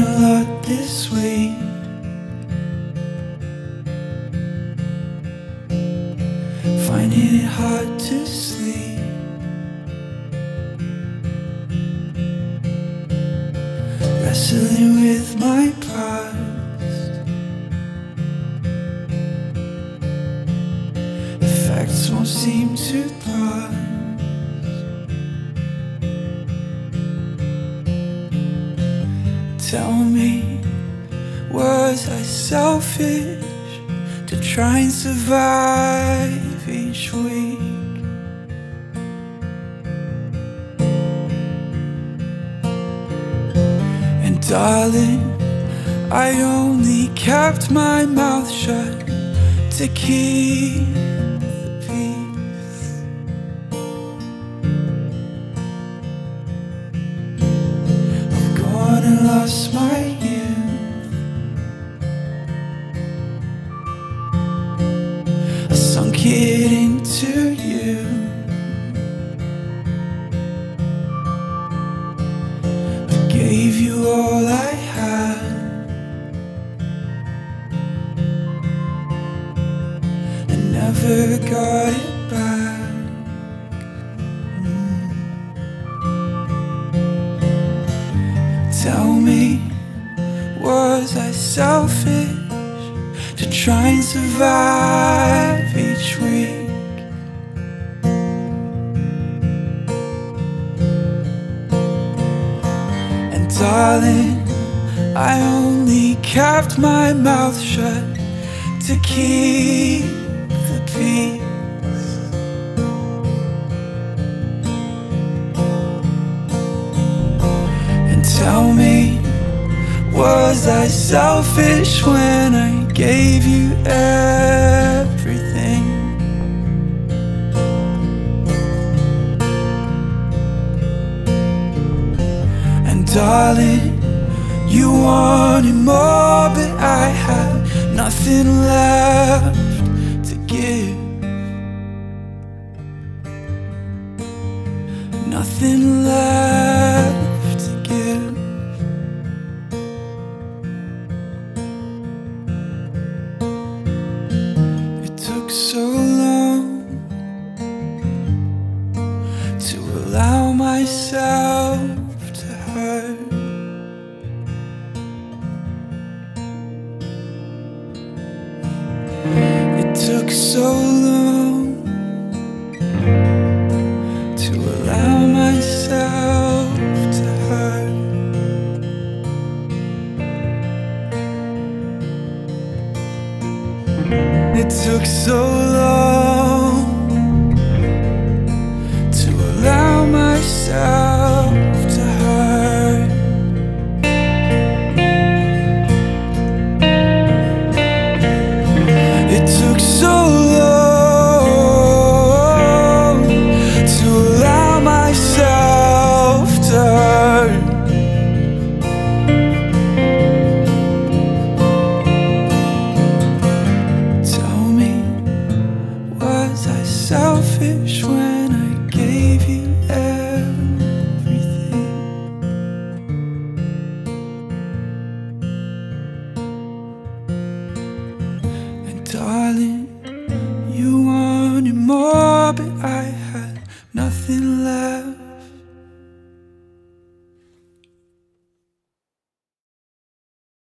a lot this week. Finding it hard to sleep. Wrestling with my past. The facts won't seem to pass. Tell me, was I selfish to try and survive each week? And darling, I only kept my mouth shut to keep the peace. I've gone and lost my youth. I sunk it into you. I gave you all I had. I never got it back. Tell me, was I selfish to try and survive each week? And darling, I only kept my mouth shut to keep the peace. And tell me, was I selfish when I gave you everything? And darling, you wanted more, but I had nothing left to give. Nothing left to give. It took so long to allow myself to hurt. It took so long to allow myself to hurt. It took so long to allow myself to hurt. It took so long to allow myself to hurt. Tell me, was I selfish when I gave you everything? And darling, you wanted more, but I had nothing left